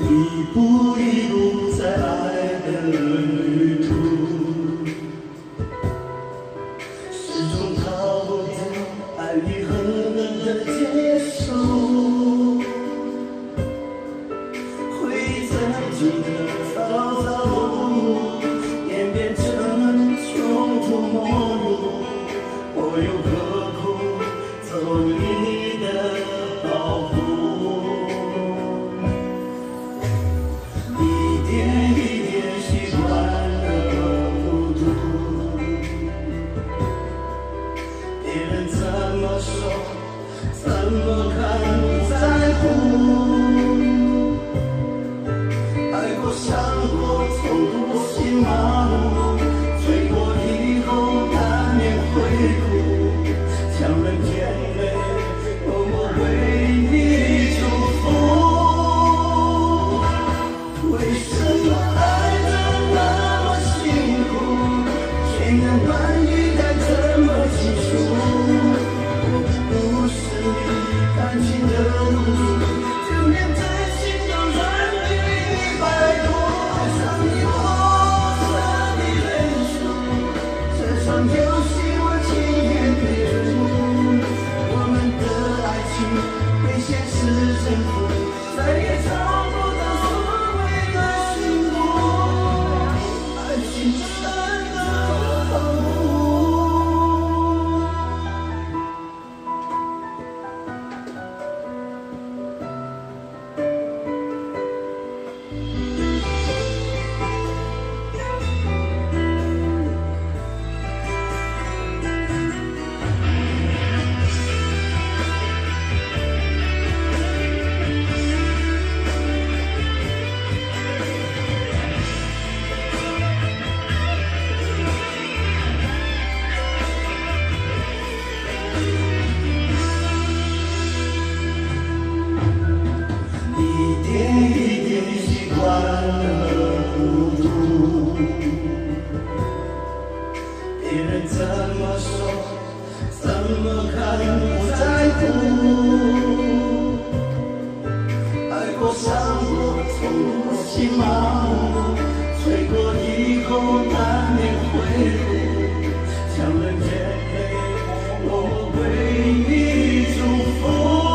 一步一步在爱的旅途，始终逃不掉爱与恨的结束。回忆曾经的嘈杂路，演变成穷途末路，我又何苦走你的道路？一点一点习惯了孤独，别人怎么说，怎么看不在乎。爱过伤过，走过心麻木，醉过以后难免会哭，强忍眼泪，默默为你祝福。为什么爱得那么辛苦，千言万语该怎么倾诉？我不是你感情的路，就连真心都让你白过。爱上你我彻底认输，这场游戏我情愿退出。我们的爱情被现实征服，再也找不到所谓的幸福。爱情真的好苦。一点一点习惯了孤独，别人怎么说，怎么看不在乎。爱过伤过，痛过心麻木，醉过以后难免会哭，强忍眼泪，默默为你祝福。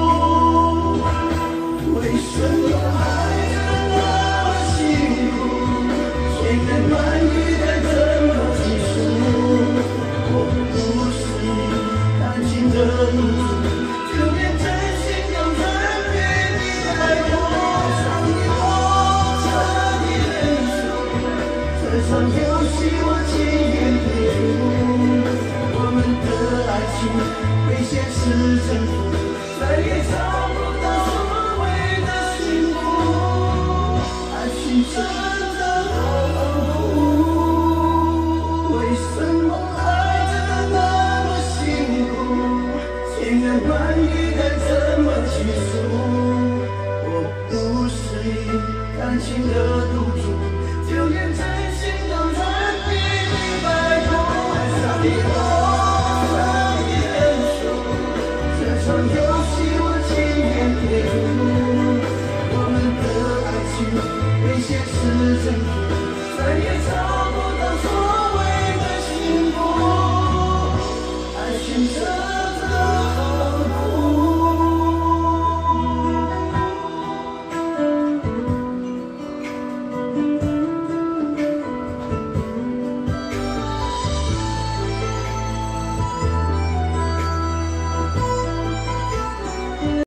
为什么爱得那么辛苦，千言万语该怎么倾诉？我不是你感情的路，就连真心都让你白过。爱上你我彻底认输，这场游戏我情愿退出。我们的爱情被现实征服，再也找不到所谓的幸福。爱情真的好苦，为什么爱得那么辛苦？千言万语该怎么倾诉？我不是你感情的路。